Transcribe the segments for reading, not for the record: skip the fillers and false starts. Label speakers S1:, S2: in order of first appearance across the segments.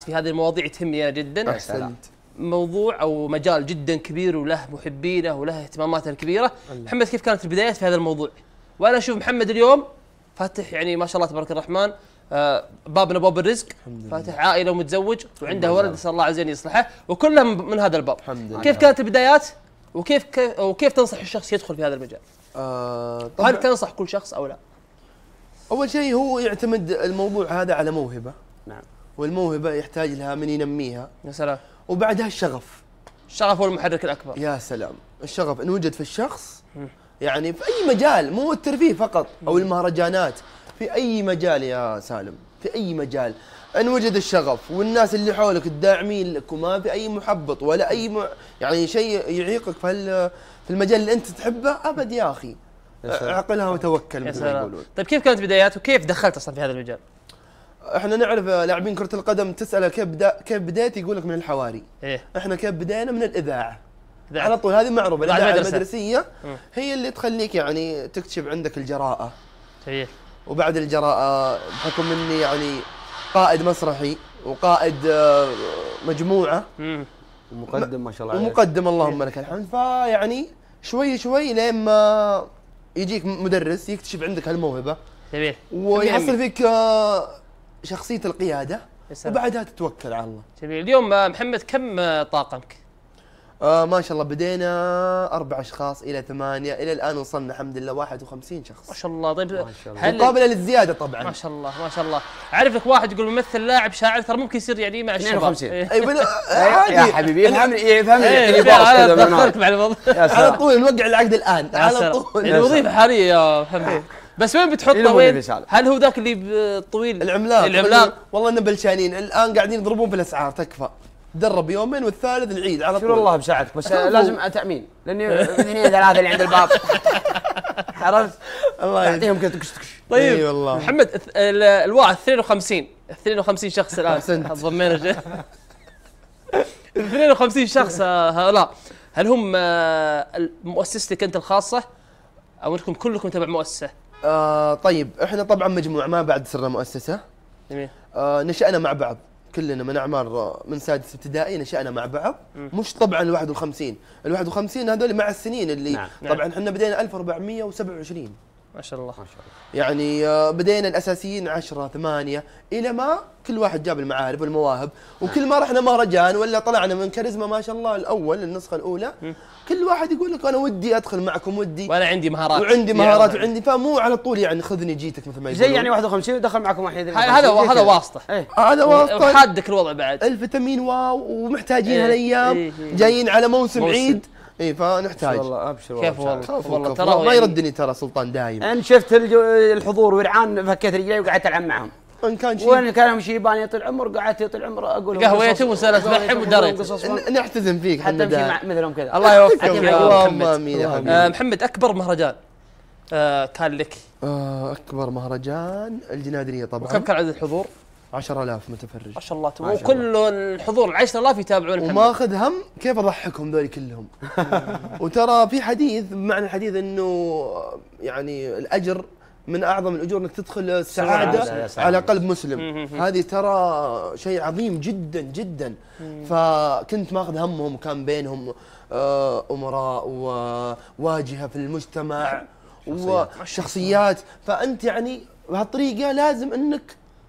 S1: في هذه المواضيع تهمني انا جدا.
S2: احسنت.
S1: موضوع او مجال جدا كبير وله محبينه وله اهتماماته الكبيره. محمد كيف كانت البدايات في هذا الموضوع؟ وانا اشوف محمد اليوم فاتح يعني ما شاء الله تبارك الرحمن باب من ابواب الرزق، فاتح عائله ومتزوج وعنده ولد نسال الله عز وجل يصلحه، وكله من هذا الباب. كيف كانت البدايات وكيف تنصح الشخص يدخل في هذا المجال؟ هل تنصح كل شخص او لا؟
S2: اول شيء هو يعتمد الموضوع هذا على موهبه.
S1: نعم.
S2: والموهبه يحتاج لها من ينميها.
S1: يا سلام.
S2: وبعدها الشغف.
S1: الشغف هو المحرك الاكبر.
S2: يا سلام، الشغف ان وجد في الشخص يعني في اي مجال، مو الترفيه فقط او المهرجانات، في اي مجال يا سالم، في اي مجال ان وجد الشغف والناس اللي حولك الداعمين لك وما في اي محبط ولا اي يعني شيء يعيقك في المجال اللي انت تحبه، ابد يا اخي اعقلها وتوكل مثل ما يقولون.
S1: طيب كيف كانت بدايات وكيف دخلت اصلا في هذا المجال؟
S2: احنا نعرف لاعبين كرة القدم تسأله كيف بديت، يقول لك من الحواري.
S1: إيه؟
S2: احنا كيف بدينا؟ من الإذاعة. على طول، هذه معروفة. الإذاعة المدرسية هي اللي تخليك يعني تكتشف عندك الجراءة.
S1: صحيح.
S2: وبعد الجراءة بحكم اني يعني قائد مسرحي وقائد مجموعة
S3: ومقدم ما شاء الله عليك.
S2: ومقدم اللهم لك الحمد، فيعني شوي شوي لين ما يجيك مدرس يكتشف عندك هالموهبة.
S1: جميل.
S2: ويحصل فيك شخصية القيادة، وبعدها تتوكل على الله.
S1: جميل. اليوم محمد كم طاقمك؟
S2: ما شاء الله بدينا 4 أشخاص إلى 8، إلى الآن وصلنا الحمد لله 51 شخص.
S1: ما شاء الله. طيب
S2: هل قابلة للزيادة طبعا.
S1: ما شاء الله ما شاء الله. أعرف لك واحد يقول ممثل لاعب شاعر، ترى ممكن يصير يعني مع الشباب
S3: 52. يا حبيبي يفهمني
S1: دخلك مع الموضوع
S2: على طول نوقع العقد الآن على طول.
S1: الوظيفة حالية يا محمد. بس وين بتحطه؟ وين؟ هل هو ذاك اللي الطويل
S2: العملاق؟ والله انه بلشانين الان قاعدين يضربون في الاسعار. تكفى درب يومين والثالث العيد على طول.
S3: والله بساعدك بس لازم تامين، لاني 2 3 اللي عند الباب عرفت الله يعطيهم كذا تكش.
S1: طيب والله محمد الواحد 52 شخص الان ضمينا 52 شخص هؤلاء، هل هم مؤسستك انت الخاصة او انكم كلكم تبع مؤسسة؟
S2: طيب احنا طبعا مجموعة، ما بعد صرنا مؤسسة.
S1: جميل.
S2: نشأنا مع بعض كلنا من اعمار من سادس ابتدائي، نشأنا مع بعض. مش طبعا ال 51 هذول مع السنين اللي
S1: نعم.
S2: طبعا احنا بدينا 1427.
S1: ما شاء الله.
S2: يعني بدينا الاساسيين 10 8 الى ما كل واحد جاب المعارف والمواهب، وكل ما رحنا مهرجان ولا طلعنا من كاريزما ما شاء الله الاول النسخه الاولى، كل واحد يقول لك انا ودي ادخل معكم، ودي
S1: وانا عندي مهارات
S2: وعندي فمو على طول يعني خذني جيتك مثل ما يقولون.
S3: زي يعني 51 ودخل معكم واحد.
S1: هذا واسطه.
S2: هذا واسطه
S1: وحادك الوضع بعد.
S2: الفيتامين واو ومحتاجين هالايام جايين على موسم عيد. فنحتاج.
S3: والله ابشر.
S1: كيف والله ترى
S2: ما يردني ترى سلطان دايم.
S3: ان شفت الحضور ورعان فكيت رجلي وقعدت العب معهم.
S2: ان كان شيء
S3: وين كانوا شيبان يطول العمر قعدت يطول العمر اقول
S1: قهويتهم وسالت معهم ودريت.
S2: نحتزم فيك
S3: حتى امشي مثلهم كذا.
S1: الله يوفقك
S2: اللهم امين يا حبيبي.
S1: محمد اكبر مهرجان كان لك؟
S2: اكبر مهرجان الجنادريه طبعا.
S1: وكم كان عدد الحضور؟
S2: 10,000 متفرج.
S1: ما شاء الله. وكل الحضور 10,000 يتابعون محمد.
S2: وما اخذ هم كيف اضحكهم ذولي كلهم. وترى في حديث، بمعنى الحديث انه يعني الاجر من اعظم الاجور انك تدخل السعاده على قلب مسلم. هذه ترى شيء عظيم جدا جدا. فكنت ماخذ همهم، وكان بينهم امراء وواجهه في المجتمع وشخصيات. فانت يعني بهالطريقه لازم انك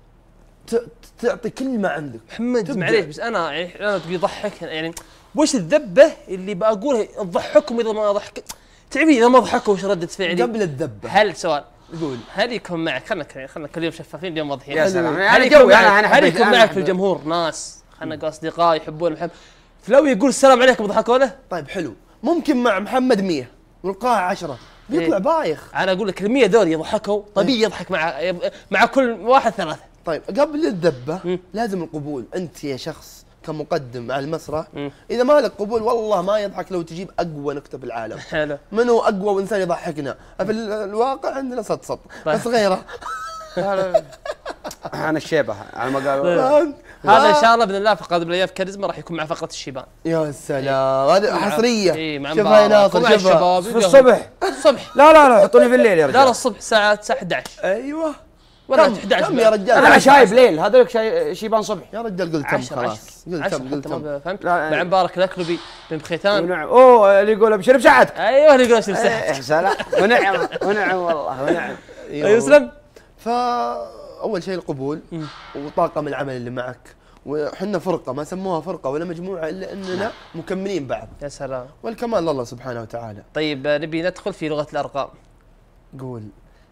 S2: تعطي كل ما عندك.
S1: محمد معليش بس انا تبي يضحك يعني، وش الذبه اللي بقولها تضحكم اذا ما ضحك؟ تعرفين اذا ما ضحكوا وش رده فعلي؟
S2: قبل الذبه
S1: هل سؤال
S2: قول،
S1: هل يكون معك، خلنا كل يوم شفافين اليوم واضحين.
S3: يا سلام.
S1: هل يكون معك في الجمهور ناس خلنا نقول اصدقاء يحبون محمد، فلو يقول السلام عليكم يضحكوا له؟
S2: طيب حلو، ممكن مع محمد 100 والقاعه 10 بيطلع بايخ.
S1: انا اقول لك ال100 ذول يضحكوا طبيعي، يضحك مع كل واحد 3.
S2: طيب قبل الذبه لازم القبول. انت يا شخص كمقدم على المسرح اذا ما لك قبول والله ما يضحك لو تجيب اقوى نكته في العالم.
S1: حلو.
S2: منو اقوى وانسان يضحكنا؟ في الواقع عندنا سط بس غيره.
S3: انا الشيبه على ما قالوا.
S1: هذا ان شاء الله باذن الله في قادم الايام في كاريزما راح يكون مع فقره الشيبان.
S2: يا سلام، هذه حصريه.
S1: شوفها يا ناصر، شوفها
S3: في الصبح.
S1: الصبح
S3: لا حطوني في الليل يا رجال.
S1: لا الصبح الساعه 11.
S2: ايوه
S1: ولا 11
S2: كم يا رجال؟
S3: انا شايب ليل هذولك شيبان صبح
S2: يا رجال قلت تم خلاص. قلت تم
S1: فهمت. مع مبارك الاكلبي بن بختان.
S3: اوه اللي يقول ابشر بسعدك.
S1: ايوه اللي يقول ابشر بسعدك.
S3: سلام ونعم والله ونعم.
S1: يسلم.
S2: فاول شيء القبول وطاقم العمل اللي معك، وحنا فرقه ما سموها فرقه ولا مجموعه الا اننا مكملين بعض.
S1: يا سلام.
S2: والكمال لله سبحانه وتعالى.
S1: طيب نبي ندخل في لغه الارقام.
S2: قول.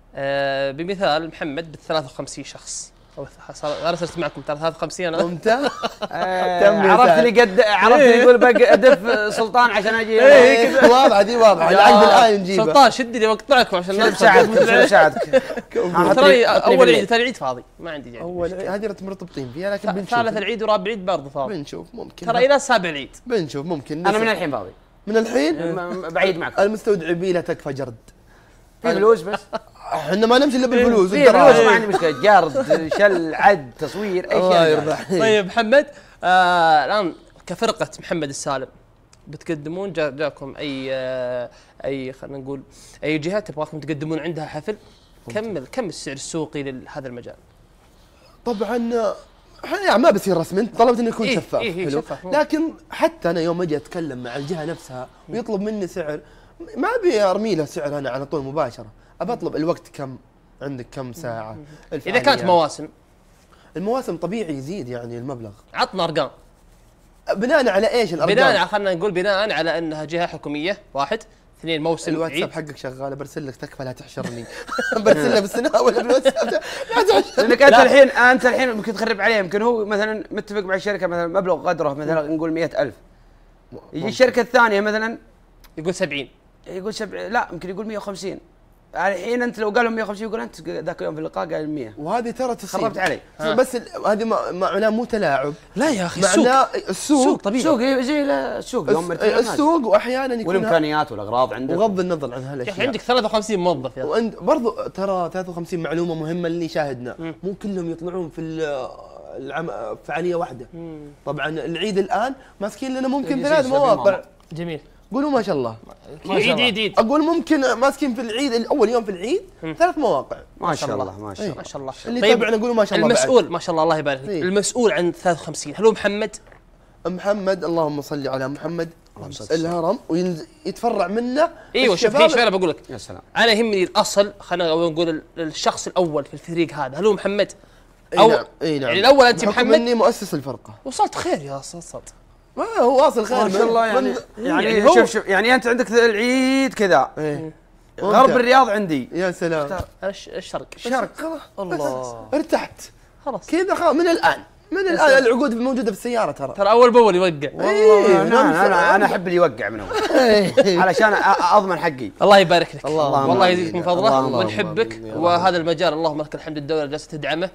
S1: بمثال محمد ب 53 شخص، انا صرت معكم ترى 53 انا.
S2: ممتاز.
S3: عرفت لي قد عرفت لي يقول ادف سلطان عشان اجي.
S2: واضحه دي واضحه. العقد الان نجيبه.
S1: سلطان شدني واقطعكم عشان
S3: ساعدك.
S1: ترى اول عيد ثاني عيد فاضي ما عندي جاي.
S2: اول هذه مرتبطين فيها لكن بنشوف.
S1: ثالث العيد ورابع العيد برضه فاضي.
S2: بنشوف ممكن.
S1: ترى الى سابع العيد.
S2: بنشوف ممكن.
S3: انا من الحين فاضي.
S2: من الحين؟
S3: بعيد معك.
S2: المستودعبي لا تكفى جرد.
S3: في فلوس بس.
S2: احنا ما نمشي الا بالفلوس.
S3: في فلوس ما عندي مشكله. جرد شل عد تصوير اي شيء.
S1: طيب محمد الان كفرقه محمد السالم بتقدمون جاكم اي خلينا نقول اي جهه تبغاكم تقدمون عندها حفل، كم السعر السوقي لهذا المجال؟
S2: طبعا يعني ما بصير رسمي، انت طلبت انه يكون شفاف.
S1: حلو. شفاف.
S2: لكن حتى انا يوم اجي اتكلم مع الجهه نفسها ويطلب مني سعر، ما ابي ارمي له سعر انا على طول مباشره، ابى اطلب الوقت كم عندك، كم ساعه.
S1: اذا كانت مواسم،
S2: المواسم طبيعي يزيد يعني المبلغ.
S1: عطنا ارقام.
S2: بناء على ايش الارقام؟
S1: بناء خلينا نقول بناء على انها جهه حكوميه، واحد، اثنين موسم
S2: الواتساب حقك شغال، برسل لك تكفى لا تحشرني. برسل له بالسنه ولا بالواتساب لا تحشرني.
S3: لانك انت الحين ممكن تخرب عليه. يمكن هو مثلا متفق مع الشركه مثلا مبلغ قدره مثلا نقول 100,000، يجي الشركه الثانيه مثلا
S1: يقول 70،
S3: يقول 70 لا يمكن يقول 150. الحين انت لو قال لهم 150 يقول انت ذاك اليوم في اللقاء قال 100.
S2: وهذه ترى تصير.
S3: خربت علي.
S2: بس هذه معناه مو تلاعب.
S1: لا يا اخي
S2: معناه السوق
S1: طبيعي.
S3: السوق زي السوق يوم
S2: السوق واحيانا يكون
S3: والامكانيات والاغراض عندك
S2: بغض النظر عن هالاشياء.
S1: يا اخي عندك 53 موظف يا اخي.
S2: وانت برضو ترى 53 معلومه مهمه اللي شاهدنا، مو كلهم يطلعون في فعاليه واحده. طبعا العيد الان ماسكين لنا ممكن 3 مواقع.
S1: جميل.
S2: قولوا ما شاء الله.
S1: عيد
S2: اقول ممكن ماسكين في العيد الاول يوم في العيد 3 مواقع.
S3: ما شاء الله ما شاء الله
S1: ما شاء الله.
S2: اللي طيب طبعا اقولوا ما شاء الله.
S1: المسؤول ما شاء الله الله يبارك فيك، المسؤول عن 53 هل هو محمد
S2: اللهم صل على محمد الهرم ويتفرع منه.
S1: ايوه شوف هي شوف انا بقول لك
S3: يا سلام.
S1: انا يهمني الاصل، خلينا نقول الشخص الاول في الفريق هذا هل هو محمد؟
S2: اي نعم.
S1: يعني الاول انت محمد.
S2: اني مؤسس الفرقه.
S1: وصلت خير يا صلت.
S2: هو واصل خير
S3: ما شاء الله. يعني شوف يعني انت عندك العيد كذا. غرب الرياض عندي.
S2: يا سلام.
S1: الشرق
S2: خلاص.
S1: الله
S2: ارتحت
S1: خلاص
S2: كذا خلاص من الان. العقود موجوده في السياره
S1: ترى اول باول يوقع.
S3: والله انا احب اللي يوقع من اول علشان اضمن حقي.
S1: الله يبارك لك.
S2: والله
S1: يزيدك من فضله ونحبك. وهذا المجال اللهم لك الحمد، الدوله جالسه تدعمه،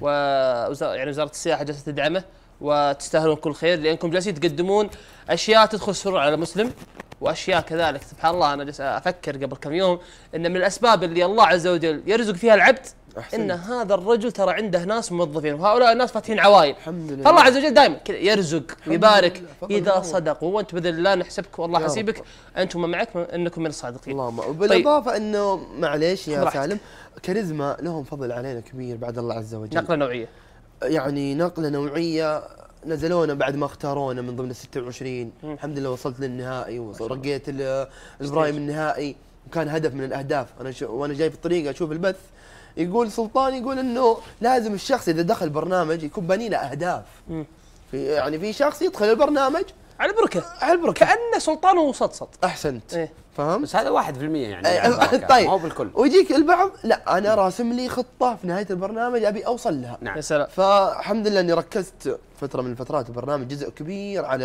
S1: يعني وزاره السياحه جالسه تدعمه، وتستاهلون كل خير لانكم جالسين تقدمون اشياء تدخل سرور على المسلم، واشياء كذلك سبحان الله. انا جالس افكر قبل كم يوم ان من الاسباب اللي الله عز وجل يرزق فيها العبد ان هذا الرجل ترى عنده ناس موظفين، وهؤلاء الناس فاتحين عوائل.
S2: الحمد لله.
S1: فالله عز وجل دائما كذا يرزق ويبارك اذا صدقوا، وانت باذن الله نحسبك والله حسيبك انتم معك انكم من الصادقين.
S2: اللهم. وبالاضافه انه معليش يا سالم، كاريزما لهم فضل علينا كبير بعد الله عز وجل.
S1: نقله نوعيه،
S2: يعني نقله نوعيه. نزلونا بعد ما اختارونا من ضمن ال 26. الحمد لله وصلت للنهائي ورقيت البرايم النهائي، وكان هدف من الاهداف. انا وانا جاي في الطريق اشوف البث يقول سلطان يقول انه لازم الشخص اذا دخل برنامج يكون باني له اهداف. يعني في شخص يدخل البرنامج
S1: على البركه كانه سلطان وسطسط.
S2: احسنت. فهمت؟
S3: بس هذا 1% يعني.
S2: طيب
S3: مو بالكل.
S2: ويجيك البعض لا انا راسم لي خطه في نهايه البرنامج ابي اوصل لها.
S3: نعم.
S1: يا سلام.
S2: فالحمد لله اني ركزت فتره من الفترات البرنامج جزء كبير على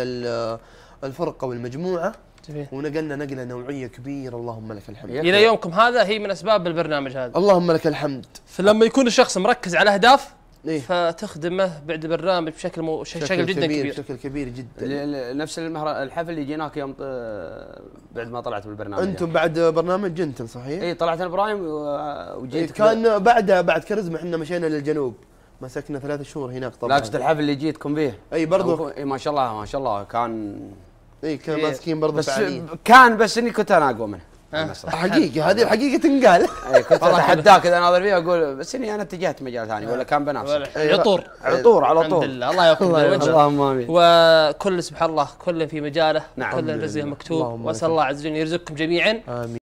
S2: الفرقه والمجموعه. ونقلنا نقله نوعيه كبيره اللهم لك الحمد.
S1: الى يومكم هذا هي من اسباب البرنامج هذا.
S2: اللهم لك الحمد.
S1: فلما يكون الشخص مركز على اهداف فتخدمه بعد البرنامج بشكل جدا كبير.
S2: بشكل كبير جدا.
S3: نفس الحفل اللي جيناك يوم بعد ما طلعت بالبرنامج.
S2: انتم بعد برنامج جنتن صحيح؟
S3: اي طلعت البرايم وجيت.
S2: كان بعد كاريزما احنا مشينا للجنوب، مسكنا 3 شهور هناك طبعا.
S3: لا الحفل اللي جيتكم فيه.
S2: اي برضو.
S3: اي ما شاء الله كان.
S2: كان ماسكين برضو
S3: بس
S2: فعالين.
S3: كان بس اني كنت انا اقوى منه.
S2: حقيقة هذه الحقيقة تنقال.
S3: اي كنت اتحداك اذا ناظر فيها اقول بس اني انا اتجهت مجال ثاني ولا كان بنفسك.
S1: عطور
S3: على
S1: الحمد
S3: طول.
S1: لله، الله يوفقك بالوجه.
S3: اللهم امين.
S1: وكل سبحان الله كل في مجاله،
S3: نعم.
S1: كل رزقه مكتوب،
S2: اللهم
S1: واسال الله عز وجل يرزقكم جميعا.
S2: آمين.